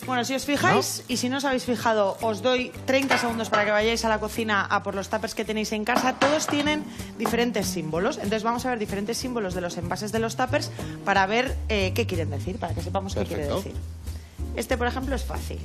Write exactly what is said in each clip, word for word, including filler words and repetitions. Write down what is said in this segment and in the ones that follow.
Bueno, si os fijáis, ¿no? Y si no os habéis fijado, os doy treinta segundos para que vayáis a la cocina a por los tuppers que tenéis en casa. Todos tienen diferentes símbolos. Entonces vamos a ver diferentes símbolos de los envases de los tuppers para ver eh, qué quieren decir, para que sepamos Perfecto. qué quiere decir. Este, por ejemplo, es fácil.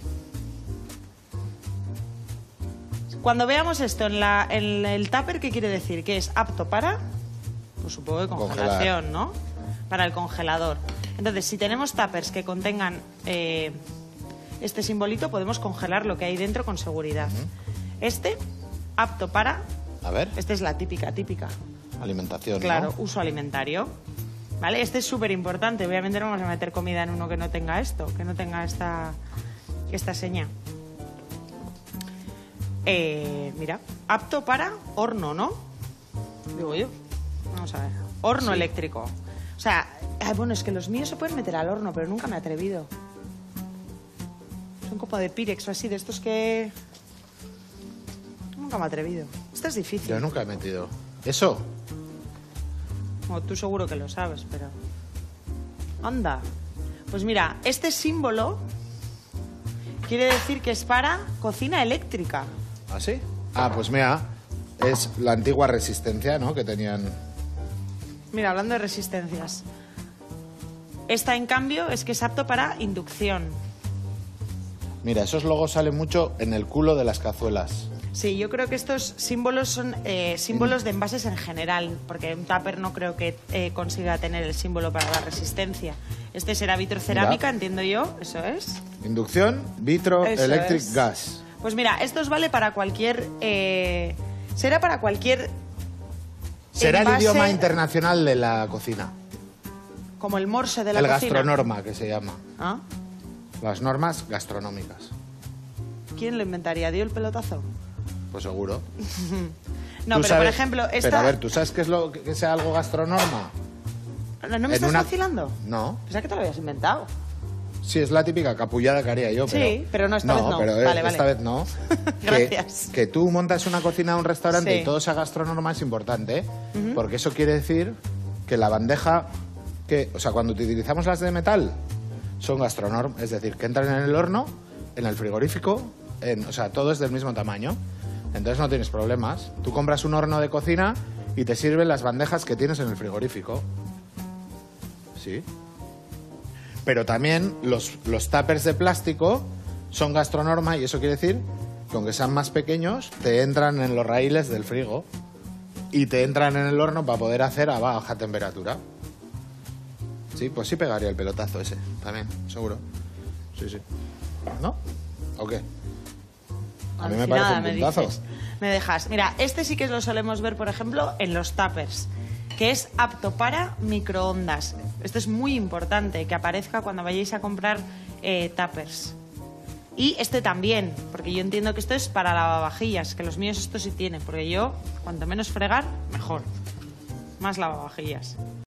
Cuando veamos esto en, la, en el tupper, ¿qué quiere decir? Que es apto para, pues supongo que congelación, Congelar. ¿no? Para el congelador. Entonces, si tenemos tuppers que contengan eh, este simbolito, podemos congelar lo que hay dentro con seguridad. Uh-huh. Este, apto para... A ver. Esta es la típica, típica. Alimentación, Claro, ¿no? uso alimentario. ¿Vale? Este es súper importante. Obviamente no vamos a meter comida en uno que no tenga esto, que no tenga esta, esta seña. Eh, mira, apto para horno, ¿no? Digo yo. Vamos a ver. Horno sí. eléctrico. O sea, eh, bueno, es que los míos se pueden meter al horno, pero nunca me he atrevido. Son como de Pirex o así, de estos que... Nunca me he atrevido. Esto es difícil. Yo nunca he metido. ¿Eso? Bueno, tú seguro que lo sabes, pero... Anda. Pues mira, este símbolo quiere decir que es para cocina eléctrica. ¿Ah, sí? Ah, pues mira, es la antigua resistencia, ¿no? Que tenían... Mira, hablando de resistencias. Esta, en cambio, es que es apto para inducción. Mira, esos logos salen mucho en el culo de las cazuelas. Sí, yo creo que estos símbolos son eh, símbolos de envases en general, porque un tupper no creo que eh, consiga tener el símbolo para la resistencia. Este será vitrocerámica, mira. Entiendo yo, eso es. Inducción, vitro, eso electric es. gas. Pues mira, esto os vale para cualquier... Eh, será para cualquier... Será envase, el idioma internacional de la cocina. Como el morse de la el cocina. El gastronorma, que se llama. ¿Ah? Las normas gastronómicas. ¿Quién lo inventaría? ¿Dio el pelotazo? Pues seguro. No, pero sabes, por ejemplo... Esta... Pero a ver, ¿tú sabes qué es lo que sea algo gastronorma? ¿No, no me estás una... vacilando? No. Pensaba que te lo habías inventado. Sí, es la típica capullada que haría yo, pero... Sí, pero no, esta no, vez no. Pero vale, esta vale. vez no. Gracias. Que, que tú montas una cocina o un restaurante sí. y todo sea gastronorma es importante, ¿eh? Uh-huh. Porque eso quiere decir que la bandeja... que, o sea, cuando utilizamos las de metal, son gastronorm, es decir, que entran en el horno, en el frigorífico, en, o sea, todo es del mismo tamaño. Entonces no tienes problemas. Tú compras un horno de cocina y te sirven las bandejas que tienes en el frigorífico. Sí. Pero también los, los tuppers de plástico son gastronorma y eso quiere decir que aunque sean más pequeños, te entran en los raíles del frigo y te entran en el horno para poder hacer a baja temperatura. Sí, pues sí pegaría el pelotazo ese, también, seguro. Sí, sí. ¿No? ¿O qué? A mí me parece un puntazo. Me dejas. Mira, este sí que lo solemos ver, por ejemplo, en los tuppers, que es apto para microondas. Esto es muy importante, que aparezca cuando vayáis a comprar eh, tuppers. Y este también, porque yo entiendo que esto es para lavavajillas, que los míos esto sí tienen, porque yo, cuanto menos fregar, mejor. Más lavavajillas.